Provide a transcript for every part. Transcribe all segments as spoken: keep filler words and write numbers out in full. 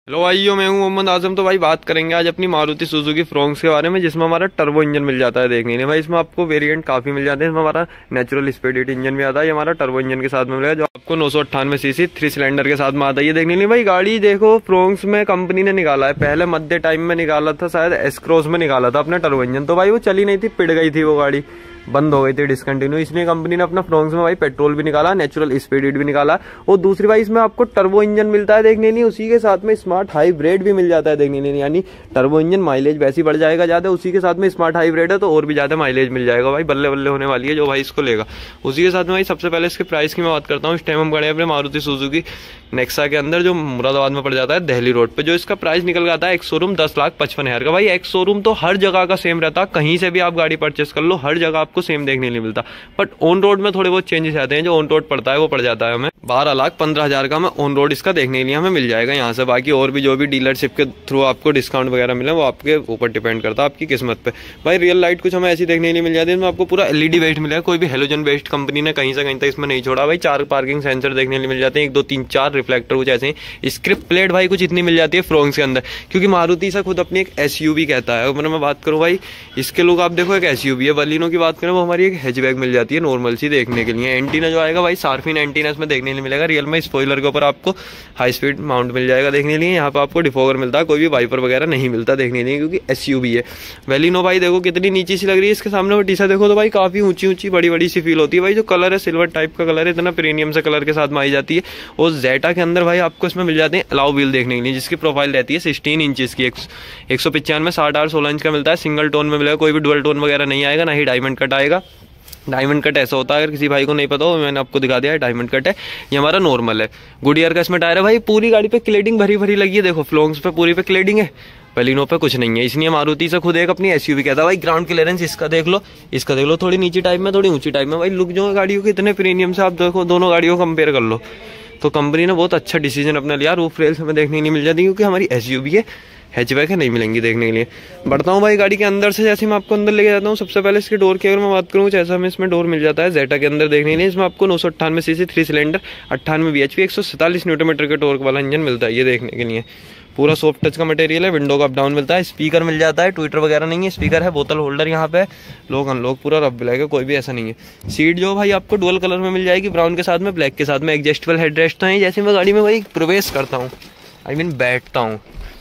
Hello भाइयों, मैं हूं मोहम्मद आजम। तो भाई बात करेंगे आज अपनी मारुति सुजुकी फ्रोंक्स के बारे में, जिसमें हमारा टर्बो इंजन मिल जाता है देखने में। भाई इसमें आपको वेरिएंट काफी मिल जाते हैं। इसमें हमारा नेचुरल स्पीड इंजन भी आता है, ये हमारा टर्बो इंजन के साथ में मिलेगा, जो आपको नौ सौ अट्ठानवे सीसी थ्री सिलेंडर के साथ में आता है। ये देखने लिए भाई गाड़ी देखो, फ्रोंक्स में कंपनी ने निकाला है, पहले मध्य टाइम में निकाला था, शायद एस क्रॉस में निकाला था अपना टर्बो इंजन। तो भाई वो चली नहीं थी, पिट गई थी वो गाड़ी, बंद हो गई थी, डिसकंटिन्यू। इसलिए कंपनी ने अपना फ्रोंक्स में भाई पेट्रोल भी निकाला, नेचुरल स्पीड भी निकाला, और दूसरी भाई इसमें आपको टर्बो इंजन मिलता है देखने लिए। उसी के साथ में स्मार्ट हाइब्रिड भी मिल जाता है देखने लिए, यानी टर्बो इंजन माइलेज वैसे ही बढ़ जाएगा ज्यादा, उसी के साथ में स्मार्ट हाइब्रिड है तो और भी ज्यादा माइलेज मिल जाएगा। भाई बल्ले बल्ले होने वाली है जो भाई इसको लेगा। उसी के साथ में भाई सबसे पहले इसके प्राइस की मैं बात करता हूँ। इस टाइम हम खड़े हैं अपने मारुति सुजुकी नेक्सा के अंदर, जो मुरादाबाद में पड़ जाता है दिल्ली रोड पे। जो इसका प्राइस निकल के आता है एक शोरूम दस लाख पचपन हजार का। भाई एक शोरूम तो हर जगह का सेम रहता है, कहीं से भी आप गाड़ी परचेस कर लो, हर जगह आपको सेम देखने नहीं मिलता। बट ऑन रोड में थोड़े बहुत चेंजेस आते हैं, जो ऑन रोड पड़ता है वो पड़ जाता है हमें बारह लाख पंद्रह हजार का हमें ऑन रोड इसका देखने के लिए हमें मिल जाएगा यहाँ से। बाकी और भी जो भी डीलरशिप के थ्रू आपको डिस्काउंट वगैरह मिले वो आपके ऊपर डिपेंड करता है, आपकी किस्मत पे। भाई रियल लाइट कुछ हमें ऐसी देखने के लिए मिल जाती है, इसमें आपको पूरा एलईडी बेस्ड मिलेगा, कोई भी हेलोजन बेस्ड कंपनी ने कहीं से कहीं तक इसमें नहीं छोड़ा। भाई चार पार्किंग सेंसर देखने के लिए मिल जाते हैं, एक दो तीन चार रिफ्लेक्टर कुछ ऐसे ही। स्क्रिप्ट प्लेट भाई कुछ इतनी मिल जाती है फ्रोंक्स के अंदर, क्योंकि मारुति से खुद अपनी एक एसयूवी कहता है। अगर मैं बात करूँ भाई इसके लोग, आप देखो एक एसयूवी है। बलिनो की बात करें वो हमारी एक हैचबैक मिल जाती है नॉर्मल सी देखने के लिए। एंटीना जो आएगा भाई शार्पिन एंटीना इसमें देखने के लिए मिलेगा। रियल में स्पॉइलर के ऊपर आपको हाई स्पीड माउंट मिल जाएगा देखने के लिए। यहाँ पे आपको डिफोगर मिलता है, कोई भी वाइपर वगैरह नहीं मिलता देखने के लिए, क्योंकि एसयूवी है। वेलिनो भाई देखो कितनी नीची सी लग रही है, इसके सामने वो टीसा देखो तो भाई काफी ऊंची ऊंची बड़ी बड़ी सी फील होती है। भाई जो कलर है सिल्वर टाइप का कलर है, इतना प्रीमियम से कलर के साथ में आई जाती है। और जेटा के अंदर भाई आपको इसमें मिल जाते हैं अलाउ व्हील देखने के लिए, जिसकी प्रोफाइल रहती है सिक्सटीन इंचेस की। एक सौ पिचानवे साठ आठ सोलह इंच का मिलता है, सिंगल टोन में मिलेगा, कोई भी डुअल टोन वगैरह नहीं आएगा, ना ही डायमंड कट आएगा। डायमंड कट ऐसा होता है, अगर किसी भाई को नहीं पता हो मैंने आपको दिखा दिया है, डायमंड कट है। ये हमारा नॉर्मल है। गुडियर का इसमें टायर है। भाई पूरी गाड़ी पे क्लेडिंग भरी भरी लगी है, देखो फ्लोंक्स पे पूरी पे क्लेडिंग है, बलिनो पे कुछ नहीं है। इसलिए मारुति से खुद एक अपनी एसयूवी कहता है। भाई ग्राउंड क्लियरेंस इसका देख लो, इसका देख लो, थोड़ी नीची टाइप में थोड़ी ऊंची टाइप में। भाई लुक जो है गाड़ियों के इतने प्रीमियम से, आप देखो दोनों गाड़ियों को कंपेयर कर लो तो कंपनी ने बहुत अच्छा डिसीजन अपना लिया। रूफ रेल्स हमें देखने नहीं मिल जाती, क्योंकि हमारी एसयूवी है, हैचबैक है, नहीं मिलेंगी देखने के लिए। बढ़ता हूँ भाई गाड़ी के अंदर से, जैसे मैं आपको अंदर लेके जाता हूँ। सबसे पहले इसके डोर की अगर मैं बात करूँ, जैसा हमें इसमें डोर मिल जाता है जेटा के अंदर देखने के लिए। इसमें आपको नौ सौ अट्ठानवे सीसी थ्री सिलेंडर अट्ठानवे बीएचपी एक सौ सैंतालीस न्यूटन मीटर के टॉर्क वाला इंजन मिलता है ये देखने के लिए। पूरा सॉफ्ट टच का मटेरियल है, विंडो का अप डाउन मिलता है, स्पीकर मिल जाता है, ट्विटर वगैरह नहीं है, स्पीकर है, बोतल होल्डर यहाँ पे, लॉक अनलॉक पूरा रब ब्लैक है, कोई भी ऐसा नहीं है। सीट जो भाई आपको डुअल कलर में मिल जाएगी, ब्राउन के साथ में ब्लैक के साथ में। एडजस्टेबल हेडरेस्ट तो है। जैसे मैं गाड़ी में भाई प्रवेश करता हूँ, आई मीन बैठता हूँ,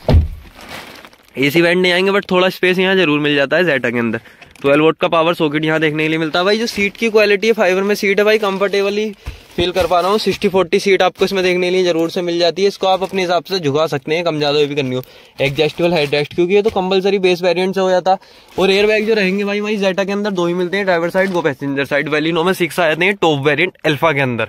एसी वेंट नहीं आएंगे, बट थोड़ा स्पेस यहाँ जरूर मिल जाता है जेटा के अंदर। ट्वेल्व वोल्ट का पावर सॉकेट यहाँ देखने के लिए मिलता है। भाई जो सीट की क्वालिटी है, फाइबर में सीट है भाई, कंफर्टेबली फील कर पा रहा हूँ। सिक्सटी फोर्टी सीट आपको इसमें देखने के लिए जरूर से मिल जाती है। इसको आप अपने हिसाब से झुका सकते हैं, कम ज्यादा भी करनी हो। एडजस्टेबल हेडरेस्ट, क्योंकि ये तो कंपलसरी बेस वेरिएंट से हो जाता। और एयर बैग जो रहेंगे भाई भाई जेटा के अंदर दो ही मिलते हैं, ड्राइवर साइड वो पैसेंजर साइड। वेलिनो में सिक्स आ जाते हैं टॉप वेरिएंट अल्फा के अंदर।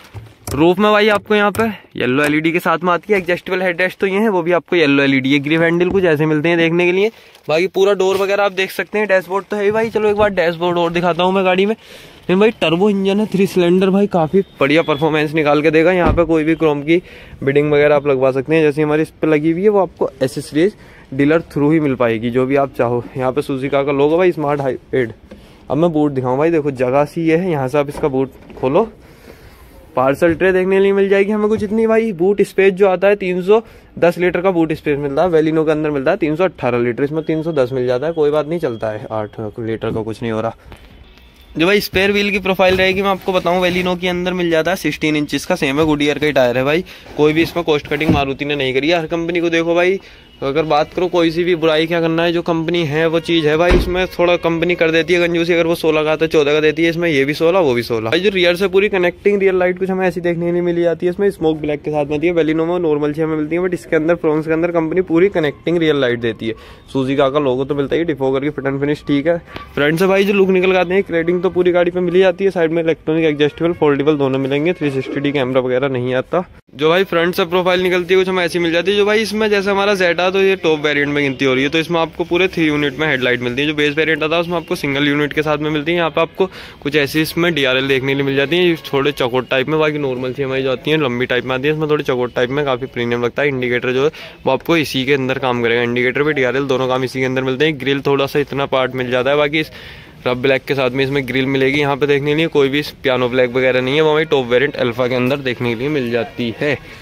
रूफ में भाई आपको यहाँ पे येलो एलईडी के साथ में आती है। एडजस्टेबल हेडरेस्ट तो ये है, वो भी आपको येलो एलईडी है। ग्रिप हैंडल कुछ ऐसे मिलते हैं देखने के लिए। बाकी पूरा डोर वगैरह आप देख सकते हैं। डैशबोर्ड तो है भाई, चलो एक बार डैशबोर्ड और दिखाता हूँ मैं गाड़ी में। लेकिन भाई टर्बो इंजन है, थ्री सिलेंडर, भाई काफी बढ़िया परफॉर्मेंस निकाल के देगा। यहाँ पे कोई भी क्रोम की बिडिंग वगैरह आप लगवा सकते हैं, जैसे हमारी इस पे लगी हुई है, वो आपको एसेसरीज डीलर थ्रू ही मिल पाएगी, जो भी आप चाहो। यहाँ पे सुजुकी का लोगो भाई, स्मार्ट हाइब्रिड। अब मैं बूट दिखाऊँ भाई, देखो जगह सी है, यहाँ से आप इसका बूट खोलो, पार्सल ट्रे देखने के लिए मिल जाएगी हमें कुछ इतनी। भाई बूट स्पेस जो आता है तीन सौ दस लीटर का बूट स्पेस मिलता है। वेलिनो के अंदर मिलता है तीन सौ अट्ठारह लीटर, इसमें तीन सौ दस मिल जाता है, कोई बात नहीं, चलता है। आठ लीटर का कुछ नहीं हो रहा। जो भाई स्पेयर व्हील की प्रोफाइल रहेगी मैं आपको बताऊं, वेलिनो के अंदर मिल जाता है सिक्सटीन इंचेस का, सेम है, गुडियर का ही टायर है भाई। कोई भी इसमें कॉस्ट कटिंग मारुति ने नहीं करी है। हर कंपनी को देखो भाई, अगर बात करो कोई सी भी बुराई क्या करना है, जो कंपनी है वो चीज है भाई। इसमें थोड़ा कंपनी कर देती है कंजूसी, अगर वो सोलह का तो चौदह का देती है, इसमें ये भी सोलह वो भी सोलह। भाई जो रियर से पूरी कनेक्टिंग रियर लाइट कुछ हमें ऐसी देखने के लिए मिली जाती है। इसमें स्मोक ब्लैक के साथ में आती है। वेलिनो में नॉर्मल सी हमें मिलती है, बट इसके अंदर फ्रोंक्स के अंदर कंपनी पूरी कनेक्टिंग रियर लाइट देती है। सुजुकी का लोगो तो मिलता है, डिफोगर की फिट एंड फिनिश ठीक है। फ्रंट से भाई जो लुक निकल आते हैं, क्रेडिंग तो पूरी गाड़ी पे मिली जाती है। साइड में इलेक्ट्रॉनिक एडजस्टेबल फोल्डेबल दोनों मिलेंगे, थ्री सिक्सटी डी कैमरा वगैरह नहीं आता। जो भाई फ्रंट से प्रोफाइल निकलती है कुछ हमें ऐसी मिल जाती है। जो भाई इसमें जैसे हमारा जेटा तो ये टॉप वेरिएंट में गिनती हो रही है, तो इसमें आपको पूरे थ्री यूनिट में हेडलाइट मिलती है। जो बेस वेरिएंट आता है उसमें आपको सिंगल यूनिट के साथ में मिलती है। यहाँ पे आपको कुछ ऐसी इसमें डीआरएल देखने के लिए मिल जाती है, थोड़े चौकोट टाइप में। बाकी नॉर्मल सी हमारी जो आती है लंबी टाइप में आती है, इसमें थोड़ी चौकोट टाइप में, काफी प्रीमियम लगता है। इंडिकेटर जो है वो आपको इसी के अंदर काम करेगा, इंडिकेटर भी डीआरएल दोनों काम इसी के अंदर मिलते हैं। ग्रिल थोड़ा सा इतना पार्ट मिल जाता है, बाकी रब ब्लैक के साथ में इसमें ग्रिल मिलेगी यहाँ पे देखने के लिए। कोई भी पियानो ब्लैक वगैरह नहीं है, वो हमारी टॉप वेरिएंट अल्फा के अंदर देखने के लिए मिल जाती है।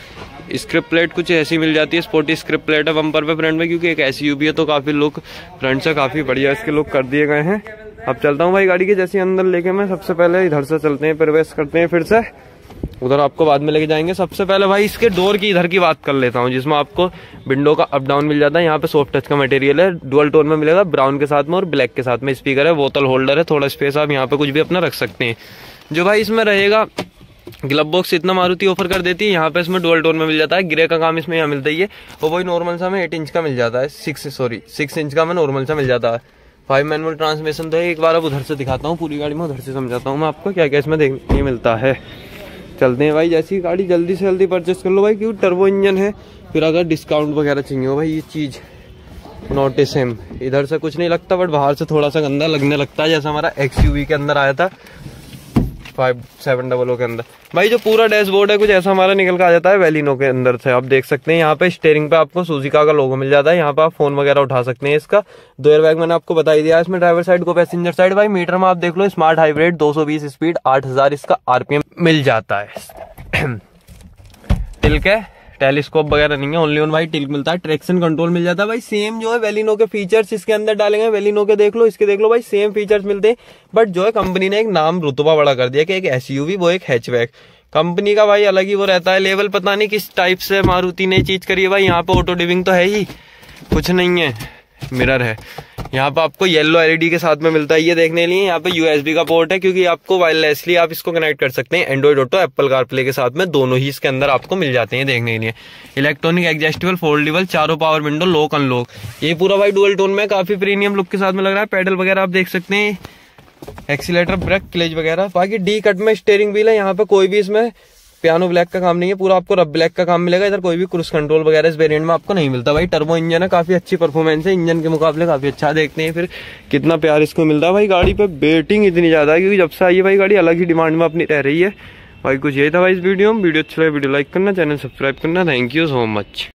स्क्रिप्ट प्लेट कुछ ऐसी मिल जाती है, स्पोर्टी स्क्रिप्ट प्लेट है बम्पर पे फ्रंट में, क्योंकि एक ऐसी यूवी है तो काफी लुक फ्रंट से काफी बढ़िया इसके लुक कर दिए गए हैं। अब चलता हूँ भाई गाड़ी के जैसे अंदर लेके, मैं सबसे पहले इधर से चलते हैं, प्रवेश करते हैं, फिर से उधर आपको बाद में लेके जाएंगे। सबसे पहले भाई इसके डोर की इधर की बात कर लेता हूँ, जिसमें आपको विंडो का अप डाउन मिल जाता है। यहाँ पे सॉफ्ट टच का मटेरियल है, डुअल टोन में मिलेगा, ब्राउन के साथ में और ब्लैक के साथ में। स्पीकर है, बोतल होल्डर है, थोड़ा स्पेस आप यहाँ पे कुछ भी अपना रख सकते हैं। जो भाई इसमें रहेगा ग्लब बॉक्स इतना मारुति ऑफर कर देती है। यहाँ पे इसमें डुअल टोन में मिल जाता है, ग्रे का काम इसमें यहाँ मिलता ही है। और वही नॉर्मल सा में एट इंच का मिल जाता है, सिक्स सॉरी सिक्स इंच का में नॉर्मल सा मिल जाता है। फाइव मैनुअल ट्रांसमिशन तो है। एक बार अब उधर से दिखाता हूँ पूरी गाड़ी में, उधर से समझाता हूँ मैं आपको क्या क्या इसमें देखने मिलता है। चलते हैं भाई, जैसी गाड़ी जल्दी से जल्दी परचेस कर लो भाई, क्योंकि टर्बो इंजन है। फिर अगर डिस्काउंट वगैरह चाहिए हो भाई, ये चीज़ नोटिस है। इधर से कुछ नहीं लगता, बट बाहर से थोड़ा सा गंदा लगने लगता है, जैसा हमारा एक्सयूवी के अंदर आया था फाइव सेवन डबल ओ के अंदर। भाई जो पूरा डैशबोर्ड है कुछ ऐसा हमारा निकल कर आ जाता है वेलिनो के अंदर से। आप देख सकते हैं यहाँ पे स्टीयरिंग पे आपको सुजुकी का लोगो मिल जाता है। यहाँ पे आप फोन वगैरह उठा सकते हैं। इसका दो एयर बैग मैंने आपको बता ही दिया। इसमें ड्राइवर साइड को पैसेंजर साइड। भाई मीटर में आप देख लो, स्मार्ट हाइब्रिड दो सौ बीस स्पीड, आठ हजार इसका आरपीएम मिल जाता है। टिल्क है, टेलीस्कोप वगैरह नहीं है, ओनली ऑन भाई टिल्क मिलता है। ट्रैक्शन कंट्रोल मिल जाता है भाई, सेम जो है वेलिनो के फीचर्स इसके अंदर डाले गए। वेलिनो के देख लो, इसके देख लो भाई, सेम फीचर्स मिलते हैं। बट जो है कंपनी ने एक नाम रुतबा बड़ा कर दिया कि एक एसयूवी वो एक हैचबैक। कंपनी का भाई अलग ही वो रहता है लेवल, पता नहीं किस टाइप से मारुति ने चीज करी है भाई। यहाँ पे ऑटो डिविंग तो है ही, कुछ नहीं है, मिरर है। यहाँ पे आपको येलो एलईडी के साथ में मिलता है ये देखने के लिए। यहाँ पे यूएसबी का पोर्ट है, क्योंकि आपको वायरलेसली आप इसको कनेक्ट कर सकते हैं एंड्रॉइड ऑटो, एप्पल कारप्ले के साथ में, दोनों ही इसके अंदर आपको मिल जाते हैं देखने के लिए। इलेक्ट्रॉनिक एडजस्टेबल फोल्डेबल, चारों पावर विंडो, लॉक अनलॉक, ये पूरा भाई डुअल टोन में काफी प्रीमियम लुक के साथ में लग रहा है। पेडल वगैरह आप देख सकते हैं, एक्सीलेटर, ब्रेक, क्लच वगैरह। बाकी डी कट में स्टीयरिंग व्हील है। यहाँ पे कोई भी इसमें पियानो ब्लैक का काम नहीं है, पूरा आपको रब ब्लैक का काम मिलेगा। इधर कोई भी क्रूज कंट्रोल वगैरह इस वेरिएंट में आपको नहीं मिलता। भाई टर्बो इंजन है, काफी अच्छी परफॉर्मेंस है, इंजन के मुकाबले काफी अच्छा। देखते हैं फिर कितना प्यार इसको मिलता है। भाई गाड़ी पे बेटिंग इतनी ज्यादा है, क्योंकि जब से आई है भाई गाड़ी अलग ही डिमांड में अपनी रह रही है। भाई कुछ यही था भाई इस वीडियो में। वीडियो अच्छा लगे वीडियो लाइक करना, चैनल सब्सक्राइब करना। Thank you so much.